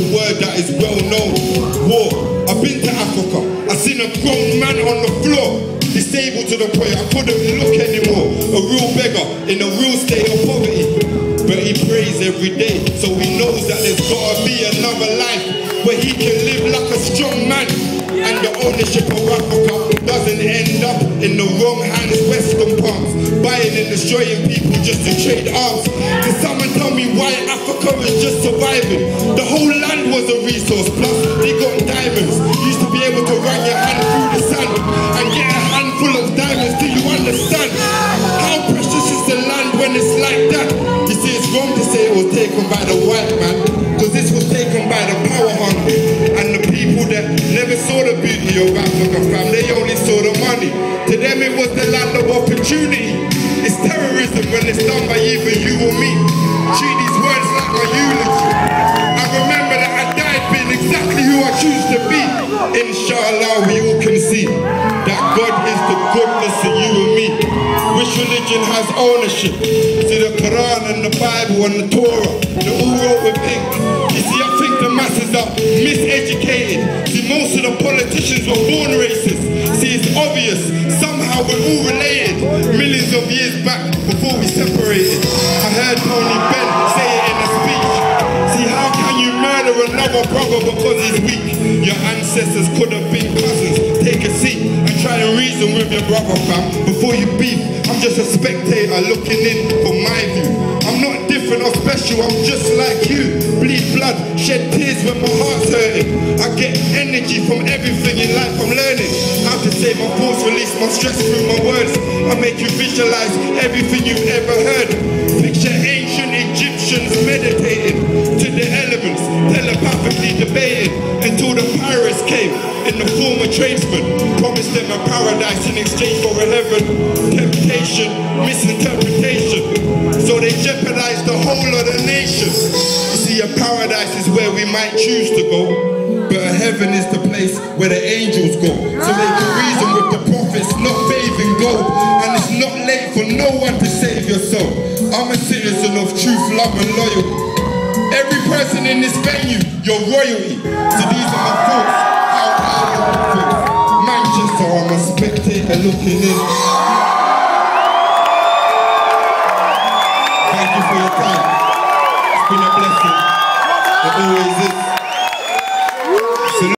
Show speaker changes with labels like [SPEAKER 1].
[SPEAKER 1] word that is well known. War. I've been to Africa. I seen a grown man on the floor, disabled to the point I couldn't look anymore. A real beggar in a real state of poverty. But he prays every day, so he knows that there's gotta be another life where he can live like a strong man. And the ownership of Africa doesn't end up in the wrong hands, Western palms, buying and destroying people just to trade arms. Can someone tell me why Africa is just surviving? The whole land was a resource, plus they got diamonds. You used to be able to run your hand through the sand and get a handful of diamonds. Do you understand? How precious is the land when it's like that? You see, it's wrong to say it was taken by the white man, because this was taken by the power hungry and the people that never saw the beauty of Africa, fam. They only saw the money. To them it was the land of opportunity. It's terrorism when it's done by either you or me. Treat these words like my eulogy. I remember that I died being exactly who I choose to be. Inshallah, we all can see that God is the goodness of you and me. Which religion has ownership? See, the Quran and the Bible and the Torah, they're all wrote with ink. You see, I think the masses are miseducated. See, most of the politicians were born racist. See, it's obvious, somehow we're all related. Millions of years back, before we separated. I heard Tony Benn say it in a speech. See, how can you murder another brother because he's weak? Your ancestors could have been cousins. Take a seat and try and reason with your brother, fam. Before you beef, I'm just a spectator looking in for my view. I'm not different or special, I'm just like you. Bleed blood, shed tears when my heart's hurting. I get energy from everything in life I'm learning. How to save my thoughts, release my stress through my words. I make you visualize everything you've ever heard. Picture ancient Egyptians meditating to the elements, telepathically debating until the pirates came in the form of tradesmen. Promised them a paradise in exchange for a heaven. Temptation, misinterpretation. So they jeopardized the whole of the nation. You see, a paradise is where we might choose to go, but a heaven is the place where the angels go. So they can reason with the prophets, not bathing gold. And it's not late for no one to save your soul. I'm a citizen of truth, love and loyalty. Every person in this venue, you're royalty. So these are my thoughts, how I look. Manchester, I'm a spectator looking in.